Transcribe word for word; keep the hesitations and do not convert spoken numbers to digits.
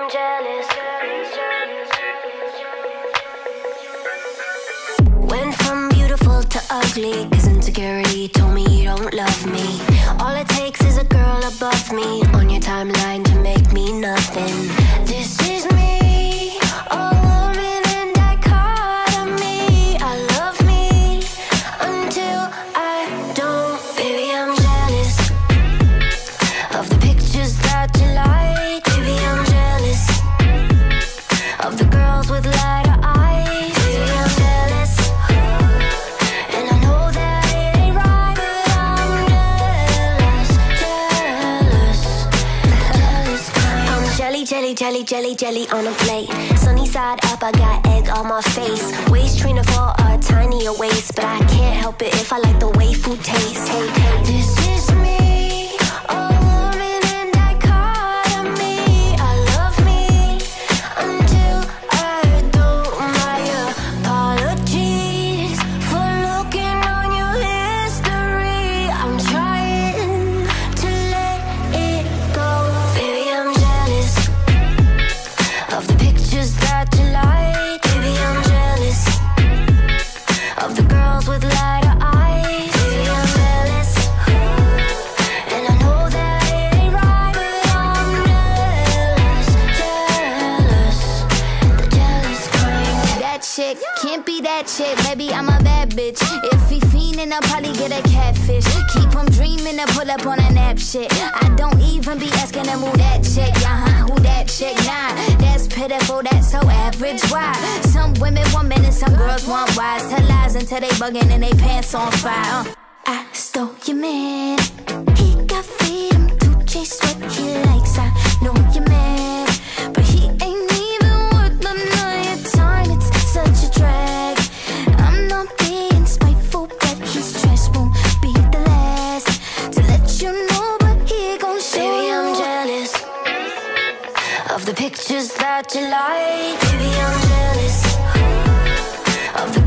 I'm jealous. Went from beautiful to ugly, cause insecurity told me you don't love me. All it takes is a girl above me on your timeline to make me nothing. This is me, a woman in dichotomy. I love me until I don't. Baby, I'm jealous of the pictures that you like. Baby, I'm jealous of the girls with lighter eyes. Baby, I'm jealous, and I know that it ain't right, but I'm jealous, jealous, jealous kind. I'm jelly, jelly, jelly, jelly, jelly on a plate. Sunny side up, I got egg on my face. Waist trainer for a tinier waist, but I can't help it if I like the way food tastes. Hey, hey, this is me, a woman in dichotomy. I love me until I don't. My apologies for looking on your history. I'm trying to let it go. Baby, I'm jealous of the pictures that you like. Baby, I'm jealous of the girls with lighter eyes. Baby, I'm jealous, and I know that it ain't right, but I'm jealous, jealous, the jealous kind. That chick can't be that chick, baby, I'm a bad bitch. If he fiendin', I'll probably get a catfish. Keep him dreamin' to pull up on a nap shit. I don't even be asking to move that chick. Uh-huh, who that chick? Nah, that's pitiful, that's so average. Why? Some women want men and some girls want wise. Tell lies until they buggin' and they pants on fire. uh. I stole your man. He got freedom to chase what he likes. I know you're mad, but he ain't even worth the night of time. It's such a drag. I'm not being spiteful, but his trash won't be the last to let you know, but he gon' show. Baby, I'm jealous of the pictures that you like. Baby, I'm jealous of the